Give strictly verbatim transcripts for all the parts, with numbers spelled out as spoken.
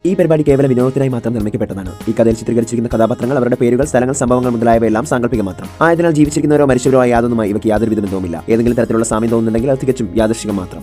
ഈ പരിപാടി കേവലം വിനോദത്തിനായി മാത്രം നിർമ്മിക്കപ്പെട്ടതാണ്. ഈ കഥയിൽ ചിത്രീകരിച്ചിരിക്കുന്ന കഥാപാത്രങ്ങൾ, അവരുടെ പേരുകൾ, സ്ഥലങ്ങൾ, സംഭവങ്ങൾ മുതലായവയെല്ലാം സാങ്കല്പികം മാത്രം. ആയതിനാൽ ജീവിച്ചിരിക്കുന്നവരോ മരിച്ചവരോ ആയ യാതൊന്നുമായി ഇവയ്ക്ക് യാതൊരു വിധ ബന്ധവുമില്ല. ഏതെങ്കിലും തരത്തിലുള്ള സാമ്യം തോന്നുന്നുണ്ടെങ്കിൽ അത് തികച്ചും യാദൃശ്ചികം മാത്രം.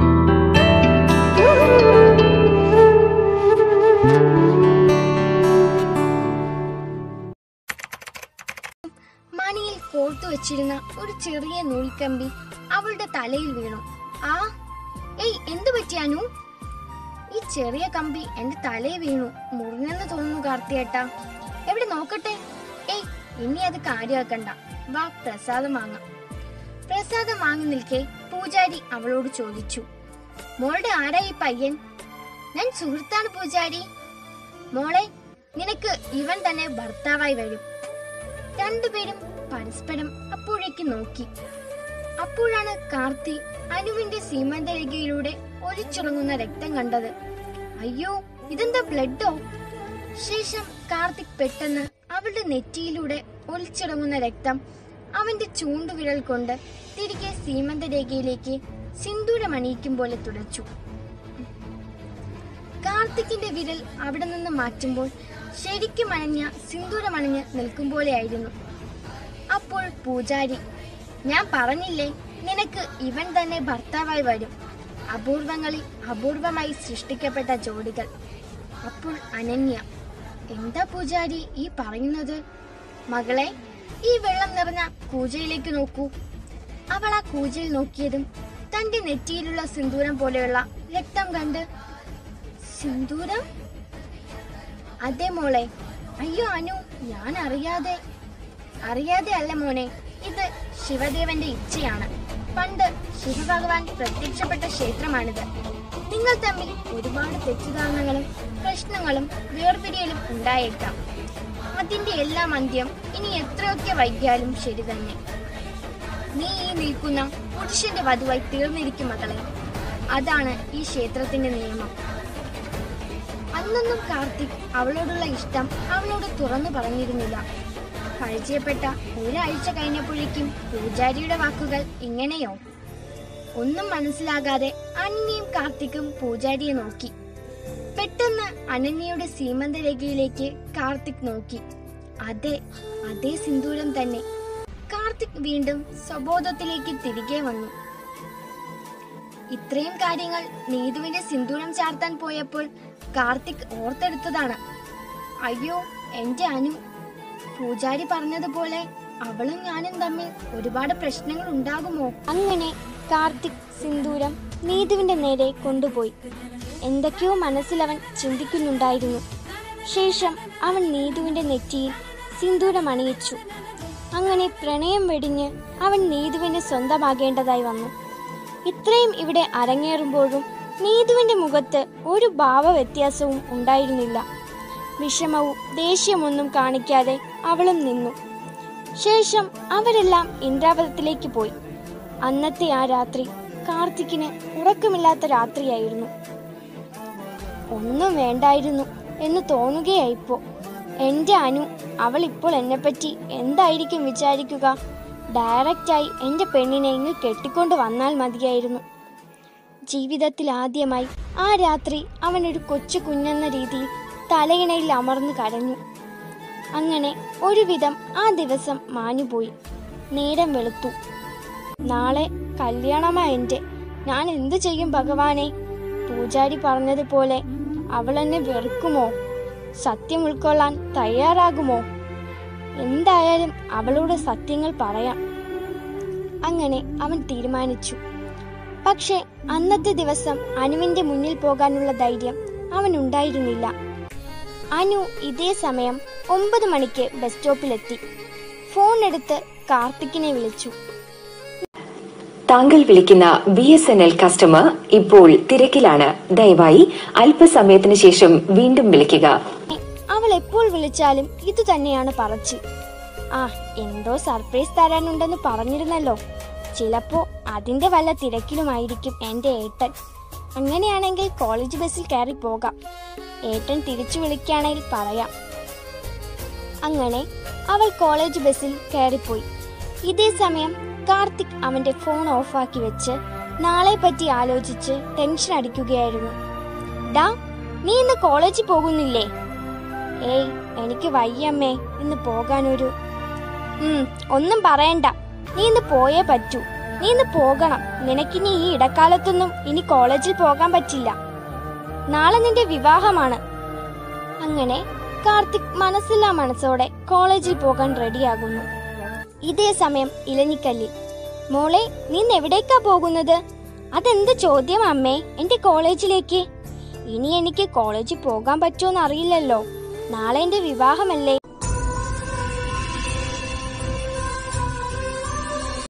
മണിയിൽ കോർത്തു വെച്ചിരുന്ന ഒരു ചെറിയ നൂൽക്കമ്പി അവളുടെ തലയിൽ വീണു. ആ ഏയ് എന്തു പറ്റിയാനു? ഈ ചെറിയ കമ്പി എന്റെ തലയിൽ വീണു. മുറിഞ്ഞെന്ന് തോന്നുന്നു കാർത്തിയേട്ടാ. എവിടെ നോക്കട്ടെ. ഏയ് ഇനി അത് കാര്യമാക്കണ്ട, വാ പ്രസാദം വാങ്ങാം. പ്രസാദം വാങ്ങി നിൽക്കെ പൂജാരി അവളോട് ചോദിച്ചു, മോളുടെ ആരാ ഈ പയ്യൻ? ഞാൻ സുഹൃത്താണ് പൂജാരി. മോളെ, നിനക്ക് ഇവൻ തന്നെ ഭർത്താവായി വരും. രണ്ടുപേരും പരസ്പരം അപ്പോഴേക്ക് നോക്കി. അപ്പോഴാണ് കാർത്തി അനുവിന്റെ സീമന്തരേഖയിലൂടെ ഒലിച്ചിറങ്ങുന്ന രക്തം കണ്ടത്. അയ്യോ, ഇതെന്താ ബ്ലഡോ? ശേഷം കാർത്തിക് പെട്ടെന്ന് അവളുടെ നെറ്റിയിലൂടെ ഒലിച്ചിറങ്ങുന്ന രക്തം അവന്റെ ചൂണ്ടുവിരൽ കൊണ്ട് തിരികെ സീമന്തരേഖയിലേക്ക് സിന്ദൂരമണിയിക്കും പോലെ തുടച്ചു. കാർത്തിക്കിന്റെ വിരൽ അവിടെ നിന്ന് മാറ്റുമ്പോൾ ശരിക്കും അണഞ്ഞ സിന്ദൂരമണിഞ്ഞ് നിൽക്കും പോലെയായിരുന്നു. അപ്പോൾ പൂജാരി, ഞാൻ പറഞ്ഞില്ലേ നിനക്ക് ഇവൻ തന്നെ ഭർത്താവായി വരും. അപൂർവങ്ങളിൽ അപൂർവമായി സൃഷ്ടിക്കപ്പെട്ട ജോഡികൾ. അപ്പോൾ അനന്യ, എന്താ പൂജാരി ഈ പറയുന്നത്? മകളെ, ഈ വെള്ളം നിറഞ്ഞ കൂജയിലേക്ക് നോക്കൂ. അവൾ ആ കൂജയിൽ നോക്കിയതും തന്റെ നെറ്റിയിലുള്ള സിന്ദൂരം പോലെയുള്ള രക്തം കണ്ട്, സിന്ദൂരം? അതെ മോളെ. അയ്യോ അനു, ഞാൻ അറിയാതെ. അറിയാതെ അല്ല മോനെ, ഇത് ശിവദേവന്റെ ഇച്ഛയാണ്. പണ്ട് ശിവഭഗവാൻ പ്രത്യക്ഷപ്പെട്ട ക്ഷേത്രമാണിത്. നിങ്ങൾ തമ്മിൽ ഒരുപാട് തെറ്റിദ്ധാരണകളും പ്രശ്നങ്ങളും വേർപിരിയലും ഉണ്ടായേക്കാം. അതിന്റെ എല്ലാം അന്ത്യം ഇനി എത്രയൊക്കെ വൈകിയാലും ശരി തന്നെ. നീ ഈ നിൽക്കുന്ന പുരുഷന്റെ വധുവായി തീർന്നിരിക്കും മകളെ. അതാണ് ഈ ക്ഷേത്രത്തിന്റെ നിയമം. അന്നൊന്നും കാർത്തിക് അവളോടുള്ള ഇഷ്ടം അവളോട് തുറന്നു പറഞ്ഞിരുന്നില്ല. പരിചയപ്പെട്ട ഒരാഴ്ച കഴിഞ്ഞപ്പോഴേക്കും പൂജാരിയുടെ വാക്കുകൾ ഇങ്ങനെയോ? ഒന്നും മനസ്സിലാകാതെ അനന്യയും കാർത്തിക്കും പൂജാരിയെ നോക്കി. പെട്ടെന്ന് അനന്യയുടെ സീമന്തരേഖയിലേക്ക് കാർത്തിക് നോക്കി. അതെ, അതേ സിന്ദൂരം തന്നെ. കാർത്തിക് വീണ്ടും സ്വബോധത്തിലേക്ക് തിരികെ വന്നു. ഇത്രയും കാര്യങ്ങൾ നീതുവിന്റെ സിന്ദൂരം ചാർത്താൻ പോയപ്പോൾ കാർത്തിക് ഓർത്തെടുത്തതാണ്. അയ്യോ എന്റെ അനു, പൂജാരി പറഞ്ഞതുപോലെ അവളും ഞാനും തമ്മിൽ ഒരുപാട് പ്രശ്നങ്ങൾ ഉണ്ടാകുമോ? അങ്ങനെ കാർത്തിക് സിന്ദൂരം നീതുവിന്റെ നേരെ കൊണ്ടുപോയി. എന്തൊക്കെയോ മനസ്സിലവൻ ചിന്തിക്കുന്നുണ്ടായിരുന്നു. ശേഷം അവൻ നീതുവിന്റെ നെറ്റിയിൽ സിന്ദൂരം അണിയിച്ചു. അങ്ങനെ പ്രണയം വെടിഞ്ഞ് അവൻ നീതുവിനെ സ്വന്തമാകേണ്ടതായി വന്നു. ഇത്രയും ഇവിടെ അരങ്ങേറുമ്പോഴും നീതുവിന്റെ മുഖത്ത് ഒരു ഭാവ വ്യത്യാസവും ഉണ്ടായിരുന്നില്ല. വിഷമവും ദേഷ്യമൊന്നും കാണിക്കാതെ അവളും നിന്നു. ശേഷം അവരെല്ലാം ഇന്ദ്രാവതത്തിലേക്ക് പോയി. അന്നത്തെ ആ രാത്രി കാർത്തിക്കിന് ഉറക്കമില്ലാത്ത രാത്രിയായിരുന്നു. ഒന്നും വേണ്ടായിരുന്നു എന്ന് തോന്നുകയായിപ്പോ. എന്റെ അനു, അവൾ ഇപ്പോൾ എന്നെപ്പറ്റി എന്തായിരിക്കും വിചാരിക്കുക? ഡയറക്റ്റായി എന്റെ പെണ്ണിനെ ഇങ്ങ് കെട്ടിക്കൊണ്ട് വന്നാൽ മതിയായിരുന്നു. ജീവിതത്തിൽ ആദ്യമായി ആ രാത്രി അവനൊരു കൊച്ചു കുഞ്ഞെന്ന രീതിയിൽ തലയിണയിൽ അമർന്നു കരഞ്ഞു. അങ്ങനെ ഒരുവിധം ആ ദിവസം മാഞ്ഞുപോയി. നേരം വെളുത്തു. നാളെ കല്യാണമാ എൻ്റെ. ഞാൻ എന്തു ചെയ്യും ഭഗവാനെ? പൂജാരി പറഞ്ഞതുപോലെ അവൾ എന്നെ വെറുക്കുമോ? സത്യം ഉൾക്കൊള്ളാൻ തയ്യാറാകുമോ? എന്തായാലും അവളോട് സത്യങ്ങൾ പറയാം. അങ്ങനെ അവൻ തീരുമാനിച്ചു. പക്ഷെ അന്നത്തെ ദിവസം അനുവിന്റെ മുന്നിൽ പോകാനുള്ള ധൈര്യം അവനുണ്ടായിരുന്നില്ല. അനു ഇതേ സമയം ഒമ്പത് മണിക്ക് ബസ് സ്റ്റോപ്പിലെത്തി. ഫോൺ എടുത്ത് കാർത്തിക്കിനെ വിളിച്ചു. താങ്കൾ വിളിക്കുന്ന B S N L customer ഇപ്പോൾ തിരക്കിലാണ്. ദയവായി അല്പസമയത്തിന് ശേഷം വീണ്ടും വിളിക്കുക. അവൾ എപ്പോൾ വിളിച്ചാലും ഇത് തന്നെയാണ് പറച്ചി. ആ, എന്തോ സർപ്രൈസ് തരാനുണ്ടെന്ന് പറഞ്ഞിരുന്നല്ലോ. ചിലപ്പോ അതിന്റെ വല്ല തിരക്കിലുമായിരിക്കും എന്റെ ഏട്ടൻ. അങ്ങനെയാണെങ്കിൽ കോളേജ് ബസ്സിൽ കയറി പോകാം. ഏട്ടൻ തിരിച്ചു വിളിക്കുകയാണെങ്കിൽ പറയാം. അങ്ങനെ അവൾ കോളേജ് ബസ്സിൽ കയറിപ്പോയി. ഇതേ സമയം കാർത്തിക് അവന്റെ ഫോൺ ഓഫാക്കി വെച്ച് നാളെ പറ്റി ആലോചിച്ച് ടെൻഷൻ അടിക്കുകയായിരുന്നു. ഡാ, നീ ഇന്ന് കോളേജിൽ പോകുന്നില്ലേ? ഏയ് എനിക്ക് വയ്യമ്മേ ഇന്ന് പോകാനൊരു ഉം ഒന്നും പറയണ്ട, നീ ഇന്ന് പോയേ പറ്റൂ. നീ ഇന്ന് പോകണം. നിനക്കിനി ഈ ഇടക്കാലത്തൊന്നും ഇനി കോളേജിൽ പോകാൻ പറ്റില്ല. നാളെ നിന്റെ വിവാഹമാണ്. അങ്ങനെ കാർത്തിക് മനസ്സില്ലാ മനസ്സോടെ കോളേജിൽ പോകാൻ റെഡിയാകുന്നു. ഇതേ സമയം ഇലഞ്ഞിക്കല്ലിൽ, മോളെ നീ എവിടേക്കാ പോകുന്നത്? അതെന്ത് ചോദ്യം അമ്മേ? എന്റെ കോളേജിലേക്ക്. ഇനി എനിക്ക് കോളേജിൽ പോകാൻ പറ്റുമോന്ന് അറിയില്ലല്ലോ. നാളെ എന്റെ വിവാഹമല്ലേ.